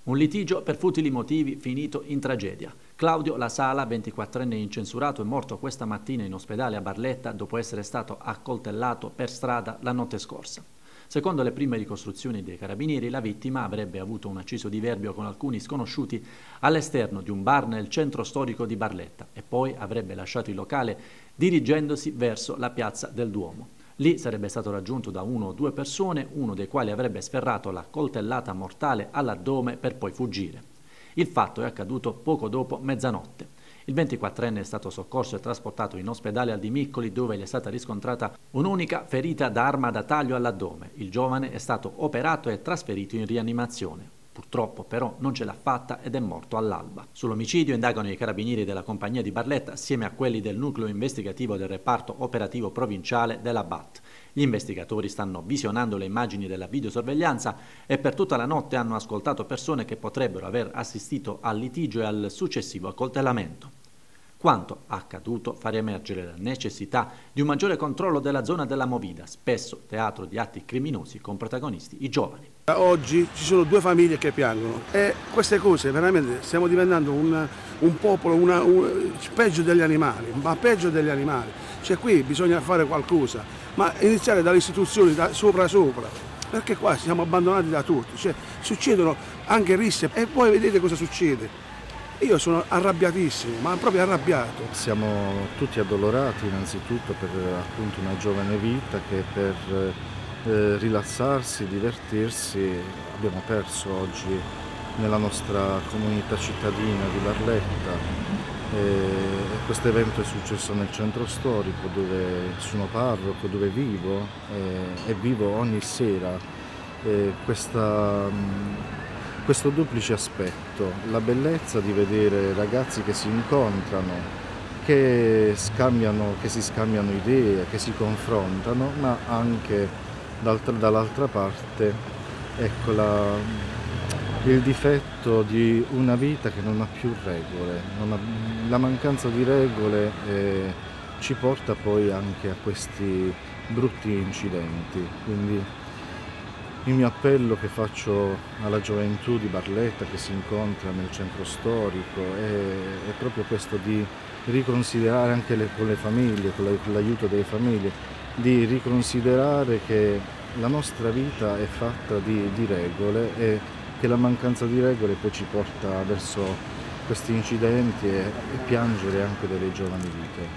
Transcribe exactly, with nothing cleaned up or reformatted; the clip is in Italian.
Un litigio per futili motivi finito in tragedia. Claudio La Sala, ventiquattrenne incensurato, è morto questa mattina in ospedale a Barletta dopo essere stato accoltellato per strada la notte scorsa. Secondo le prime ricostruzioni dei carabinieri, la vittima avrebbe avuto un acceso diverbio con alcuni sconosciuti all'esterno di un bar nel centro storico di Barletta e poi avrebbe lasciato il locale dirigendosi verso la piazza del Duomo. Lì sarebbe stato raggiunto da uno o due persone, uno dei quali avrebbe sferrato la coltellata mortale all'addome per poi fuggire. Il fatto è accaduto poco dopo mezzanotte. Il ventiquattrenne è stato soccorso e trasportato in ospedale al Di Miccoli, dove gli è stata riscontrata un'unica ferita da arma da taglio all'addome. Il giovane è stato operato e trasferito in rianimazione. Purtroppo però non ce l'ha fatta ed è morto all'alba. Sull'omicidio indagano i carabinieri della compagnia di Barletta assieme a quelli del nucleo investigativo del reparto operativo provinciale della B A T. Gli investigatori stanno visionando le immagini della videosorveglianza e per tutta la notte hanno ascoltato persone che potrebbero aver assistito al litigio e al successivo accoltellamento. Quanto accaduto fa riemergere la necessità di un maggiore controllo della zona della Movida, spesso teatro di atti criminosi con protagonisti i giovani. Oggi ci sono due famiglie che piangono e queste cose veramente stiamo diventando un, un popolo, una, un, peggio degli animali, ma peggio degli animali. Cioè qui bisogna fare qualcosa, ma iniziare dalle istituzioni, da sopra sopra, perché qua siamo abbandonati da tutti, cioè, succedono anche risse e poi vedete cosa succede. Io sono arrabbiatissimo, ma proprio arrabbiato. Siamo tutti addolorati innanzitutto per appunto una giovane vita che per eh, rilassarsi, divertirsi abbiamo perso oggi nella nostra comunità cittadina di Barletta. E questo evento è successo nel centro storico dove sono parroco, dove vivo e, e vivo ogni sera e questa, questo duplice aspetto, la bellezza di vedere ragazzi che si incontrano, che, scambiano, che si scambiano idee, che si confrontano, ma anche dall'altra parte ecco la il difetto di una vita che non ha più regole, non ha, la mancanza di regole eh, ci porta poi anche a questi brutti incidenti. Quindi il mio appello che faccio alla gioventù di Barletta che si incontra nel centro storico è, è proprio questo di riconsiderare anche le, con le famiglie, con l'aiuto delle famiglie, di riconsiderare che la nostra vita è fatta di, di regole e che la mancanza di regole poi ci porta verso questi incidenti e, e piangere anche delle giovani vite.